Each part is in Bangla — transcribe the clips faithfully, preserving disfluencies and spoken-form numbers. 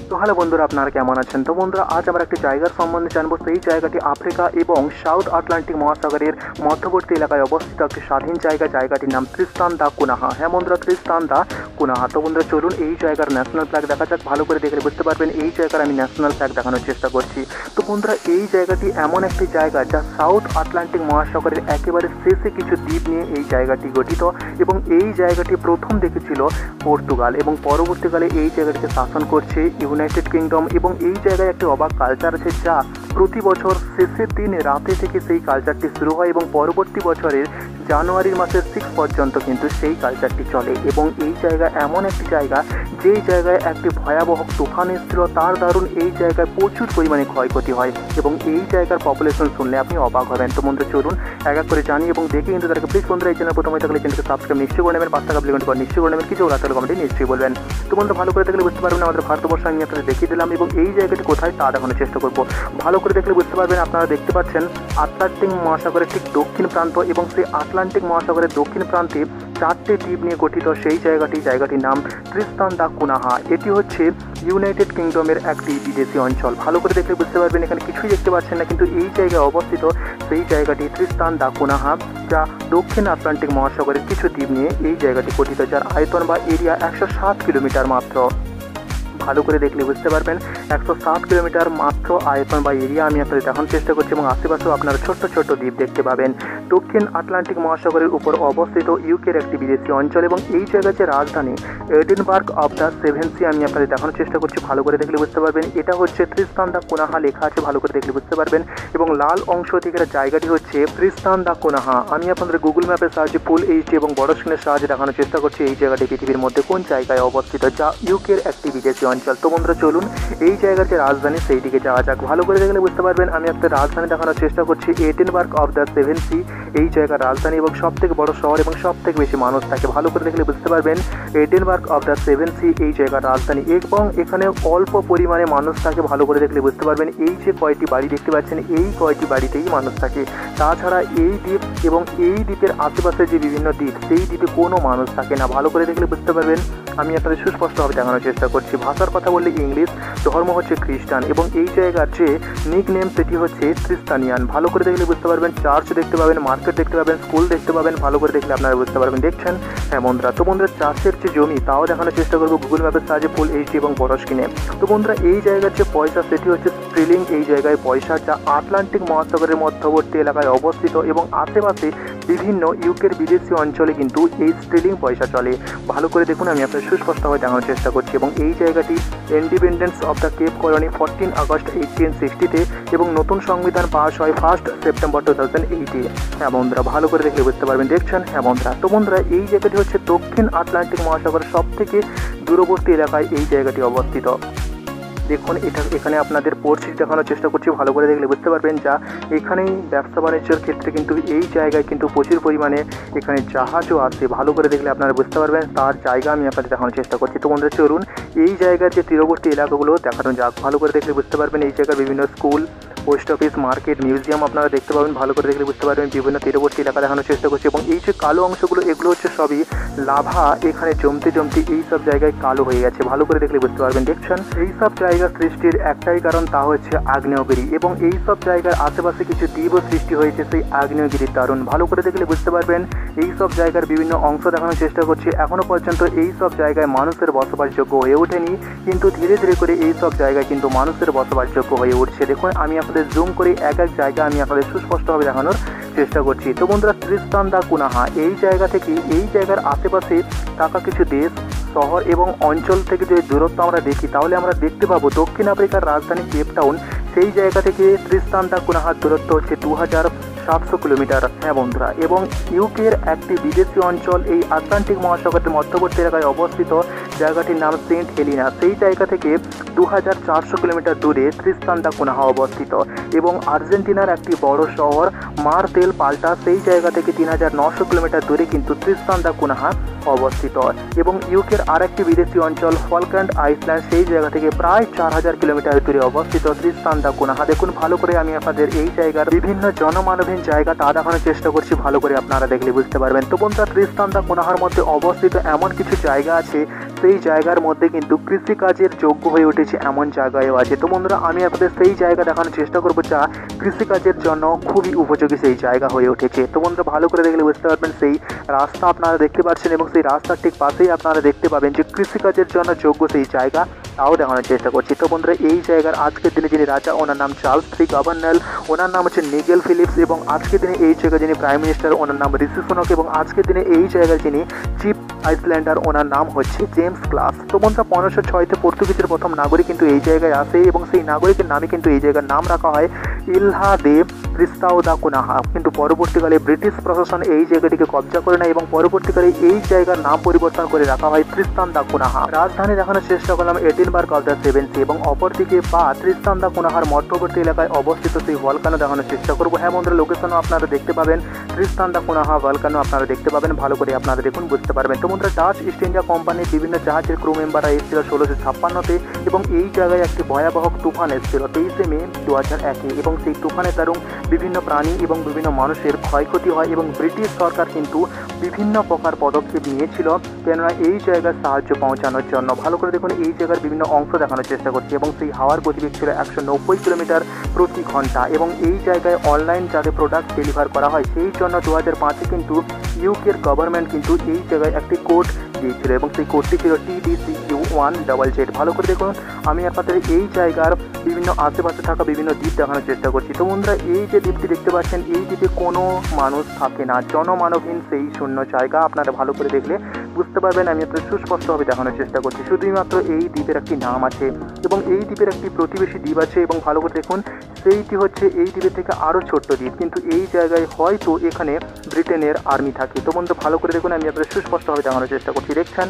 তো হ্যালো বন্ধুরা, আপনারা কেমন আছেন? তো বন্ধুরা, আজ আমরা একটি জায়গার সম্বন্ধে জানবো। সেই জায়গাটি আফ্রিকা এবং সাউথ আটলান্টিক মহাসাগরের মধ্যবর্তী এলাকায় অবস্থিত একটি স্বাধীন জায়গা। জায়গাটির নাম ত্রিস্তান দা কুনাহা। হ্যাঁ বন্ধুরা, ত্রিস্তান দা কুনাহা। তো বন্ধুরা চলুন এই জায়গার ন্যাশনাল ফ্ল্যাগ দেখা যাক। ভালো করে দেখলে বুঝতে পারবেন এই জায়গার আমি ন্যাশনাল ফ্ল্যাগ দেখানোর চেষ্টা করছি। তো বন্ধুরা, এই জায়গাটি এমন একটি জায়গা যা সাউথ আটলান্টিক মহাসাগরের একেবারে শেষে কিছু দ্বীপ নিয়ে এই জায়গাটি গঠিত, এবং এই জায়গাটি প্রথম দেখেছিল পর্তুগাল এবং পরবর্তীকালে এই জায়গাটিকে শাসন করছে ইউনাইটেড কিংডম। এবং এই জায়গায় একটি অবাক কালচার আছে যা প্রতি বছর শেষের দিন রাতে থেকে সেই কালচারটি শুরু হয় এবং পরবর্তী বছরের জানুয়ারির মাসের সিক্স পর্যন্ত কিন্তু সেই কালচারটি চলে। এবং এই জায়গা এমন একটি জায়গা যেই জায়গায় একটি ভয়াবহ তুফান এসেছিল, তার দারুণ এই জায়গায় প্রচুর পরিমাণে ক্ষয়ক্ষতি হয় এবং এই জায়গার পপুলেশন শুনলে আপনি অবাক হবেন। তো বন্ধুরা চলুন এক এক করে জানি এবং দেখি কিন্তু তাদেরকে প্লিজ বন্ধুরা এই চ্যানেল প্রথমে থাকলে চ্যানেলকে সাবস্ক্রাইব নিশ্চয়ই করে নেবেন, পাঁচ টাকা বিলিয়ন পর নিশ্চয়ই করে নেবেন, কিছু ওরা তাহলে কমেন্টে নিশ্চয়ই বলবেন। তো বন্ধুরা ভালো করে দেখলে বুঝতে পারবেন আমাদের ভারতবর্ষ আমি আপনাদের দেখিয়ে দিলাম এবং এই জায়গাটি কোথায় তা দেখানোর চেষ্টা করবো। ভালো করে দেখলে বুঝতে পারবেন, আপনারা দেখতে পাচ্ছেন আটলান্টিক মহাসাগরের ঠিক দক্ষিণ প্রান্ত এবং সেই আটলান্টিক মহাসাগরের দক্ষিণ প্রান্তে চারটে দ্বীপ নিয়ে গঠিত সেই জায়গাটি। জায়গাটির নাম ত্রিস্তান দা কুনাহা। এটি হচ্ছে ইউনাইটেড কিংডমের একটি বিদেশি অঞ্চল। ভালো করে দেখলে বুঝতে পারবেন এখানে কিছুই দেখতে পাচ্ছেন না, কিন্তু এই জায়গায় অবস্থিত সেই জায়গাটি ত্রিস্তান দা কুনাহা, যা দক্ষিণ আটলান্টিক মহাসাগরের কিছু দ্বীপ নিয়ে এই জায়গাটি গঠিত, যার আয়তন বা এরিয়া একশো সাত কিলোমিটার মাত্র। ভালো করে দেখলে বুঝতে পারবেন একশো সাত কিলোমিটার মাত্র আয়তন বা এরিয়া আমি আপনাদের দেখানোর চেষ্টা করছি এবং আশেপাশেও আপনারা ছোট্ট ছোট্ট দ্বীপ দেখতে পাবেন। দক্ষিণ আটলান্টিক মহাসাগরের উপর অবস্থিত ইউকের একটি বিদেশি অঞ্চল এবং এই জায়গার যে রাজধানী Edinburgh of the Seven Sea আমি আপনাদের দেখানোর চেষ্টা করছি। ভালো করে দেখলে বুঝতে পারবেন এটা হচ্ছে ত্রিস্তান দা কুনাহা লেখা আছে, ভালো করে দেখলে বুঝতে পারবেন। এবং লাল অংশ থেকে জায়গাটি হচ্ছে ত্রিস্তান দা কুনাহা। আমি আপনাদের গুগল ম্যাপের সাহায্যে ফুল এইচডি এবং বড় স্ক্রিনের সাহায্যে দেখানোর চেষ্টা করছি এই জায়গাটি পৃথিবীর মধ্যে কোন জায়গায় অবস্থিত, যা ইউকের একটি বিদেশি অঞ্চল। তো বন্ধুরা চলুন এই জায়গার যে রাজধানী সেই দিকে যাওয়া যাক। ভালো করে দেখলে বুঝতে পারবেন আমি আপনাদের রাজধানী দেখানোর চেষ্টা করছি Edinburgh of the Seven Sea এই জায়গার রাজধানী এবং সব থেকে বড় শহর এবং সব থেকে বেশি মানুষ থাকে। ভালো করে দেখলে বুঝতে পারবেন Edinburgh of the Seven Sea এই জায়গার রাজধানী এবং এখানে অল্প পরিমাণে মানুষ থাকে। ভালো করে দেখলে বুঝতে পারবেন এই যে কয়টি বাড়ি দেখতে পাচ্ছেন এই কয়টি বাড়িতেই মানুষ থাকে। তাছাড়া এই দ্বীপ এবং এই দ্বীপের আশেপাশে যে বিভিন্ন দ্বীপ সেই দ্বীপে কোনো মানুষ থাকে না। ভালো করে দেখলে বুঝতে পারবেন আমি আপনাদের সুস্পষ্টভাবে দেখানোর চেষ্টা করছি। ভাষার কথা বললে ইংলিশ, ধর্ম হচ্ছে খ্রিস্টান এবং এই জায়গার যে নিক নেম সেটি হচ্ছে ত্রিস্তানিয়ান। ভালো করে দেখলে বুঝতে পারবেন চার্চ দেখতে পাবেন, মার্কেট দেখতে পাবেন, স্কুল দেখতে পাবেন। ভালো করে দেখলে আপনারা বুঝতে পারবেন। দেখছেন হ্যাঁ বন্ধুরা। তো বন্ধুরা চাষের যে জমি তাও দেখানোর চেষ্টা করবো গুগল ম্যাপের সাহায্যে ফুল এইচডি এবং বড় স্ক্রিনে। তো বন্ধুরা এই জায়গার যে পয়সা সেটি হচ্ছে স্ট্রিলিং এই জায়গায় পয়সা, যা আটলান্টিক মহাসাগরের মধ্যবর্তী এলাকায় অবস্থিত এবং আশেপাশে বিভিন্ন ইউকের বিদেশি অঞ্চলে কিন্তু এই স্ট্রিলিং পয়সা চলে। ভালো করে দেখুন আমি আপনার সুস্পষ্টভাবে দেখানোর চেষ্টা করছি। এবং এই জায়গাটি independence of the Cape Colony fourteen August eighteen সিক্সটিতে এবং নতুন সংবিধান পাস হয় ফার্স্ট সেপ্টেম্বর টু থাউজেন্ড এইটে। হ্যাঁ বন্ধুরা ভালো করে দেখলে বুঝতে পারবেন। দেখছেন হ্যাঁ বন্ধুরা। তো বন্ধুরা এই জায়গাটি হচ্ছে দক্ষিণ আটলান্টিক মহাসাগরের সব থেকে দূরবর্তী এলাকায় এই জায়গাটি অবস্থিত। দেখুন এটা এখানে আপনাদের পোর্টস দেখানোর চেষ্টা করছি। ভালো করে দেখলে বুঝতে পারবেন যা এখানেই ব্যবসা বাণিজ্যের ক্ষেত্রে কিন্তু এই জায়গায় কিন্তু প্রচুর পরিমাণে এখানে জাহাজও আসে। ভালো করে দেখলে আপনারা বুঝতে পারবেন তার জায়গা আমি আপনাদের দেখানোর চেষ্টা করছি। তো বন্ধুরা চলুন এই জায়গার যে তীরবর্তী এলাকাগুলো দেখানো যাক। ভালো করে দেখলে বুঝতে পারবেন এই জায়গার বিভিন্ন school, post office, market, museum আপনারা দেখতে পাবেন। ভালো করে দেখলে বুঝতে পারবেন বিভিন্ন তীরবর্তী এলাকা দেখানোর চেষ্টা করছি। এবং এই যে কালো অংশগুলো এগুলো হচ্ছে সবই লাভা এখানে জমতে জমতে এই সব জায়গায় কালো হয়ে গেছে। ভালো করে দেখলে বুঝতে পারবেন। দেখছেন এই সব জায়গা সৃষ্টির একটাই কারণ, তা হচ্ছে আগ্নেয়গিরি এবং এই সব জায়গার আশেপাশে কিছু দ্বীপও সৃষ্টি হয়েছে সেই আগ্নেয়গিরির দারুণ। ভালো করে দেখলে বুঝতে পারবেন এই সব জায়গার বিভিন্ন অংশ দেখানোর চেষ্টা করছি। এখনও পর্যন্ত এই সব জায়গায় মানুষের বসবাসযোগ্য হয়ে ওঠেনি, কিন্তু ধীরে ধীরে করে এই সব জায়গায় কিন্তু মানুষের বসবাসযোগ্য হয়ে উঠছে। দেখুন আমি আপনাদের জুম করে এক এক জায়গা আমি আপনাদের সুস্পষ্টভাবে দেখানোর চেষ্টা করছি। তো বন্ধুরা ত্রিস্তান দা কুনাহা এই জায়গা থেকে এই জায়গার আশেপাশে থাকা কিছু দেশ, শহর এবং অঞ্চল থেকে যদি দূরত্ব আমরা দেখি তাহলে আমরা দেখতে পাবো দক্ষিণ আফ্রিকার রাজধানী কেপ টাউন সেই জায়গা থেকে ত্রিস্তান দা কুনাহার দূরত্ব হচ্ছে দু হাজার সাতশো কিলোমিটার। হ্যাঁ বন্ধুরা। এবং ইউকের একটি বিদেশি অঞ্চল এই আটলান্টিক মহাসাগরের মধ্যবর্তী এলাকায় অবস্থিত, জায়গাটির নাম সেন্ট হেলিনা। সেই জায়গা থেকে দু হাজার চারশো কিলোমিটার দূরে ত্রিস্তান দা কুনাহা অবস্থিত। এবং আর্জেন্টিনার একটি বড় শহর মার তেল পাল্টা সেই জায়গা থেকে তিন হাজার নশো কিলোমিটার দূরে কিন্তু ত্রিস্তান দা কুনাহা অবস্থিত। এবং ইউকের আরেকটি বিদেশি অঞ্চল ফলক্ল্যান্ড আইল্যান্ড সেই জায়গা থেকে প্রায় চার হাজার কিলোমিটার দূরে অবস্থিত ত্রিস্তান দা কুনাহা। দেখুন ভালো করে আমি আপনাদের এই জায়গার বিভিন্ন জনমানবহীন জায়গা তা দেখানোর চেষ্টা করছি। ভালো করে আপনারা দেখলে বুঝতে পারবেন। তো বন্ধুরা ত্রিস্তান দা কুনাহার মধ্যে অবস্থিত এমন কিছু জায়গা আছে সেই জায়গার মধ্যে কিন্তু কৃষিকাজের যোগ্য হয়ে উঠেছে এমন জায়গায়ও আছে। তো বন্ধুরা আমি আপনাদের সেই জায়গা দেখানোর চেষ্টা করবো যা কৃষিকাজের জন্য খুবই উপযোগী সেই জায়গা হয়ে উঠেছে। তো বন্ধুরা ভালো করে দেখলে বুঝতে পারবেন সেই রাস্তা আপনারা দেখতে পাচ্ছেন এবং সেই রাস্তার ঠিক পাশেই আপনারা দেখতে পাবেন যে কৃষিকাজের জন্য যোগ্য সেই জায়গা, তাও দেখানোর চেষ্টা করছি। তো বন্ধুরা এই জায়গার আজকের দিনে যিনি রাজা ওনার নাম চার্লস থ্রি গভর্নর, ওনার নাম হচ্ছে নিগেল ফিলিপস এবং আজকের দিনে এই জায়গায় যিনি প্রাইম মিনিস্টার ওনার নাম ঋষি সুনাক এবং আজকের দিনে এই জায়গায় যিনি চিফ আইসল্যান্ডার ওনার নাম হচ্ছে জেমস ক্লাস। তো বন্ধুরা পনেরোশো ছয়তে পর্তুগিজের প্রথম নাগরিক কিন্তু এই জায়গায় আসে এবং সেই নাগরিকের নামে কিন্তু এই জায়গার নাম রাখা হয় ইলহা দে ক্রিস্তাও দা কুনাহা। কিন্তু পরবর্তীকালে ব্রিটিশ প্রশাসন এই জায়গাটিকে কবজা করে নেয় এবং পরবর্তীকালে এই জায়গার নাম পরিবর্তন করে রাখা হয় ত্রিস্তান দা কুনাহা। রাজধানী দেখানোর চেষ্টা করলাম Edinburgh of the Seven Sea এবং অপরদিকে বা ত্রিস্তান দা কুনাহার মধ্যবর্তী এলাকায় অবস্থিত সেই ভলকানো দেখানোর চেষ্টা করবো। হ্যাঁ বন্ধুরা লোকেশনও আপনারা দেখতে পাবেন, ত্রিস্তান দা কুনাহা ভলকানো আপনারা দেখতে পাবেন, ভালো করে আপনারা দেখুন বুঝতে পারবেন। তো বন্ধুরা ডাচ ইস্ট ইন্ডিয়া কোম্পানির বিভিন্ন জাহাজের ক্রু মেম্বাররা এসেছিল ষোলোশো ছাপ্পান্নতে এবং এই জায়গায় একটি ভয়াবহ তুফান এসেছিল তেইশে মে দু হাজার একে এবং সেই তুফানের দারুণ বিভিন্ন প্রাণী এবং বিভিন্ন মানুষের ক্ষয়ক্ষতি হয় এবং ব্রিটিশ সরকার কিন্তু বিভিন্ন প্রকার পদক্ষেপ নিয়েছিল কেননা এই জায়গায় সাহায্য পৌঁছানোর জন্য। ভালো করে দেখুন এই জায়গার বিভিন্ন অংশ দেখানোর চেষ্টা করছি এবং সেই হাওয়ার গতিবেগ ছিল একশো নব্বই কিলোমিটার প্রতি ঘন্টা এবং এই জায়গায় অনলাইন যাতে প্রোডাক্ট ডেলিভার করা হয় সেই জন্য দু হাজার পাঁচে কিন্তু ইউকের গভর্নমেন্ট কিন্তু এই জায়গায় একটি কোড দিয়েছিল এবং সেই কোডটি ছিল T D C U one double Z. ভালো করে দেখুন আমি আপনাদের এই জায়গার বিভিন্ন আশেপাশে থাকা বিভিন্ন দ্বীপ দেখানোর চেষ্টা করছি। তো বন্ধুরা এই যে দ্বীপটি দেখতে পাচ্ছেন এই দ্বীপে কোনো মানুষ থাকে না, জনমানবহীন সেই শূন্য জায়গা। আপনারা ভালো করে দেখলে বুঝতে পারবেন আমি আপনাদের সুস্পষ্টভাবে দেখানোর চেষ্টা করছি। শুধুমাত্র এই দ্বীপের একটি নাম আছে এবং এই দ্বীপের একটি প্রতিবেশী দ্বীপ আছে এবং ভালো করে দেখুন সেইটি হচ্ছে এই দ্বীপের থেকে আরও ছোট্ট দ্বীপ, কিন্তু এই জায়গায় হয়তো এখানে ব্রিটেনের আর্মি থাকে। তো বন্ধু ভালো করে দেখুন আমি আপনাদের সুস্পষ্টভাবে দেখানোর চেষ্টা করছি। দেখছেন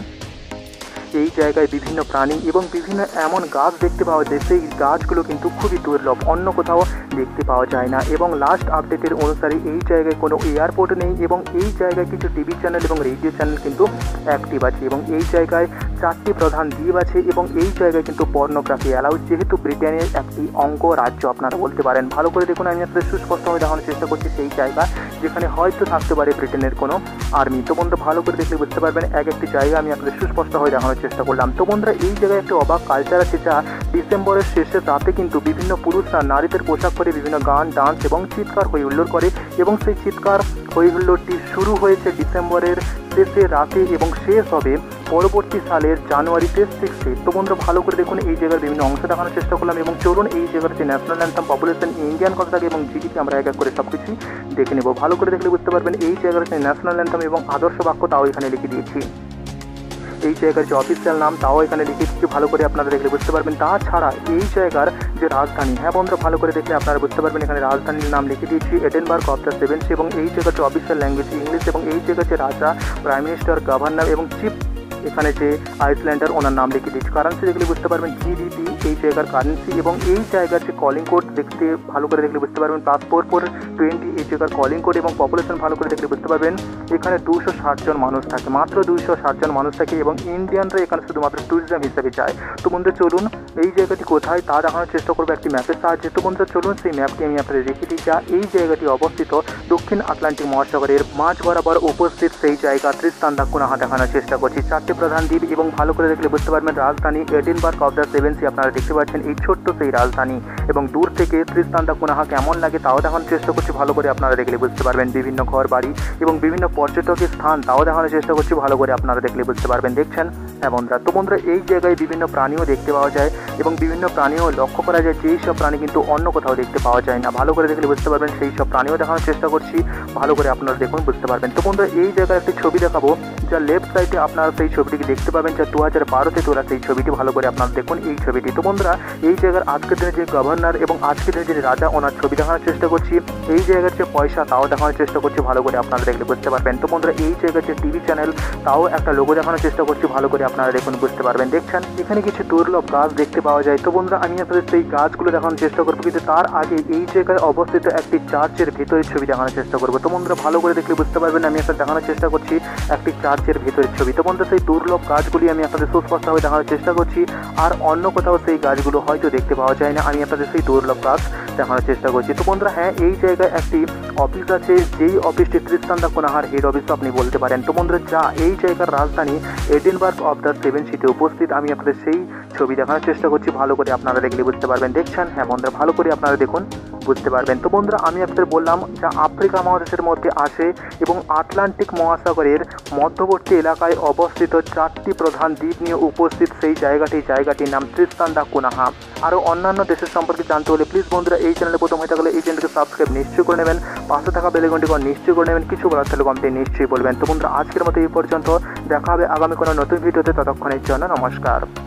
এই জায়গায় বিভিন্ন প্রাণী এবং বিভিন্ন এমন গাছ দেখতে পাওয়া যায় সেই গাছগুলো কিন্তু খুবই দুর্লভ, অন্য কোথাও দেখতে পাওয়া যায় না এবং লাস্ট আপডেটের অনুসারে এই জায়গায় কোনো এয়ারপোর্ট নেই এবং এই জায়গায় কিছু টিভি চ্যানেল এবং রেডিও চ্যানেল কিন্তু অ্যাক্টিভ আছে এবং এই জায়গায় চারটি প্রধান দ্বীপ আছে এবং এই জায়গায় কিন্তু পর্নোগ্রাফি অ্যালাউড, যেহেতু ব্রিটেনের একটি অঙ্গরাজ্য আপনারা বলতে পারেন। ভালো করে দেখুন আমি আপনাদের সুস্পষ্টভাবে দেখানোর চেষ্টা করছি সেই জায়গা যেখানে হয়তো থাকতে পারে ব্রিটেনের কোনো আর্মি। তো বন্ধু ভালো করে দেখলে বুঝতে পারবেন এক একটি জায়গা আমি আপনাদের সুস্পষ্টভাবে দেখানোর চেষ্টা করলাম। তো বন্ধুরা এই জায়গায় একটি অবাক কালচার আছে যা ডিসেম্বরের শেষের রাতে কিন্তু বিভিন্ন পুরুষরা নারীদের পোশাক পরে বিভিন্ন গান ডান্স এবং চিৎকার হই হুল্লোড় করে এবং সেই চিৎকার হই হুল্লোড়টি শুরু হয়েছে ডিসেম্বরের শেষের রাতে এবং শেষ হবে পরবর্তী সালের জানুয়ারি সিক্সে। তো বন্ধুরা ভালো করে দেখুন এই জায়গার বিভিন্ন অংশ দেখানোর চেষ্টা করলাম এবং চলুন এই জায়গার যে ন্যাশনাল অ্যান্থাম, পপুলেশন, ইন্ডিয়ান কত থাকে এবং জিডিপি আমরা এক এক করে সব কিছুই দেখে নেব। ভালো করে দেখলে বুঝতে পারবেন এই জায়গার যে ন্যাশনাল অ্যান্থাম এবং আদর্শ বাক্য তাও এখানে লিখে দিয়েছি, এই জায়গার যে অফিসিয়াল নাম তাও এখানে লিখে দিচ্ছি, ভালো করে আপনারা দেখলে বুঝতে পারবেন। তাছাড়া এই জায়গার যে রাজধানী, হ্যাঁ বন্ধুরা ভালো করে দেখলে আপনারা বুঝতে পারবেন এখানে রাজধানীর নাম লিখে দিয়েছি Edinburgh of the Seven Sea এবং এই জায়গার যে অফিসিয়াল ল্যাঙ্গুয়েজ ইংলিশ এবং এই জায়গার যে রাজা, প্রাইম মিনিস্টার, গভর্নর এবং চিফ এখানে যে আইসল্যান্ডার ওনার নাম লিখে দিচ্ছি। কারেন্সি দেখলে বুঝতে পারবেন জিডিপি এই জায়গার কারেন্সি এবং এই জায়গার যে কলিং কোড দেখতে ভালো করে দেখলে বুঝতে পারবেন প্লাস ফোর ফোর টোয়েন্টি এই জায়গার কলিং কোড এবং পপুলেশন ভালো করে দেখলে বুঝতে পারবেন এখানে দুশো ষাট জন মানুষ থাকে, মাত্র দুইশো ষাট জন মানুষ থাকে এবং ইন্ডিয়ানরা এখানে শুধুমাত্র ট্যুরিজম হিসেবে যায়। তো বন্ধুরা চলুন এই জায়গাটি কোথায় তা দেখানোর চেষ্টা করবো একটি ম্যাপের সাহায্যে। তো বন্ধুরা চলুন সেই ম্যাপটি আমি আপনাদের রেখে দিই যা এই জায়গাটি অবস্থিত দক্ষিণ আটলান্টিক মহাসাগরের মাঝ বরাবর উপস্থিত সেই জায়গা ত্রিস্তান দা কুনাহা দেখানোর চেষ্টা করছি। চারটি প্রধান দ্বীপ এবং ভালো করে দেখলে বুঝতে পারবেন রাজধানী Edinburgh of the Seven Sea আপনারা দেখতে পাচ্ছেন এই ছোট্ট সেই রাজধানী এবং দূর থেকে ত্রিস্তান দা কুনাহা কেমন লাগে তাও দেখানোর চেষ্টা করছি, ভালো করে আপনারা দেখলে বুঝতে পারবেন বিভিন্ন ঘর বাড়ি এবং বিভিন্ন পর্যটকের স্থান তাও দেখানোর চেষ্টা করছি, ভালো করে আপনারা দেখলে বুঝতে পারবেন। দেখছেন হ্যাঁ বন্ধুরা, তো বন্ধুরা এই জায়গায় বিভিন্ন প্রাণীও দেখতে পাওয়া যায় এবং বিভিন্ন প্রাণীও লক্ষ্য করা যায় যেই সব প্রাণী কিন্তু অন্য কোথাও দেখতে পাওয়া যায় না, ভালো করে দেখলে বুঝতে পারবেন সেই সব প্রাণীও দেখানোর চেষ্টা করছি, ভালো করে আপনারা দেখুন বুঝতে পারবেন। তো বন্ধুরা এই জায়গায় একটি ছবি দেখাবো যা লেফট সাইডে আপনারা সেই ছবিটিকে দেখতে পাবেন যা দু হাজার বারোতে তোলা সেই ছবিটি, ভালো করে আপনারা দেখুন এই ছবিটি। তো বন্ধুরা এই জায়গার আজকের দিনে যে গভর্নর এবং আজকের দিনে যে রাজা ওনার ছবি দেখানোর চেষ্টা করছি, এই জায়গার যে পয়সা তাও দেখানোর চেষ্টা করছি, ভালো করে আপনারা দেখলে বুঝতে পারবেন। তো বন্ধুরা এই জায়গার যে টিভি চ্যানেল তাও একটা লোগো দেখানোর চেষ্টা করছি, ভালো করে আপনারা দেখুন বুঝতে পারবেন। দেখছেন এখানে কিছু দুর্লভ গাছ দেখতে দেখতে পাওয়া যায়। তো বন্ধুরা আমি আপনাদের সেই গাছগুলো দেখানোর চেষ্টা করবো, কিন্তু তার আগে এই জায়গায় অবস্থিত একটি চার্চের ভেতরের ছবি দেখানোর চেষ্টা করবো। তো বন্ধুরা ভালো করে দেখলে বুঝতে পারবেন আমি আপনাদের দেখানোর চেষ্টা করছি একটি চার্চের ভেতরের ছবি। তো বন্ধুরা সেই দুর্লভ গাছগুলি আমি আপনাদের সুস্পষ্টভাবে দেখানোর চেষ্টা করছি, আর অন্য কোথাও সেই গাছগুলো হয়তো দেখতে পাওয়া যায় না, আমি আপনাদের সেই দুর্লভ গাছ দেখানোর চেষ্টা করছি। তো বন্ধুরা হ্যাঁ, এই জায়গায় একটি অফিস আছে, যেই অফিসটি তৃষ্টান দা কুনাহার হেড অফিস আপনি বলতে পারেন। তো বন্ধুরা যা এই জায়গার রাজধানী এডিনবার্গ অফ দ্য সেভেন সিতে উপস্থিত, আমি আপনাদের সেই ছবি দেখানোর চেষ্টা করছি। ভালো করে আপনারা দেখলে বুঝতে পারবেন। দেখছেন? হ্যাঁ বন্ধুরা ভালো করে আপনারা দেখুন, বুঝতে পারবেন। তো বন্ধুরা আমি আপনাদের বললাম যা আফ্রিকা মহাদেশের মধ্যে আসে এবং আটলান্টিক মহাসাগরের মধ্যবর্তী এলাকায় অবস্থিত চারটি প্রধান দ্বীপ নিয়ে উপস্থিত সেই জায়গাটি জায়গাটির নাম তৃষ্টান দা কুনাহা। আরও অন্যান্য দেশের সম্পর্কে জানতে হলে প্লিজ বন্ধুরা এই চ্যানেলে প্রথম হয়ে থাকলে এই চ্যানেলকে সাবস্ক্রাইব নিশ্চয়ই করে নেবেন, পাশে থাকা বেল আইকনটি নিশ্চয়ই করে নেবেন, কিছু বলার থাকলে কমেন্টে নিশ্চয়ই বলবেন। তো বন্ধুরা আজকের মতো এই পর্যন্ত, দেখা হবে আগামী কোনো নতুন ভিডিওতে, ততক্ষণের জন্য নমস্কার।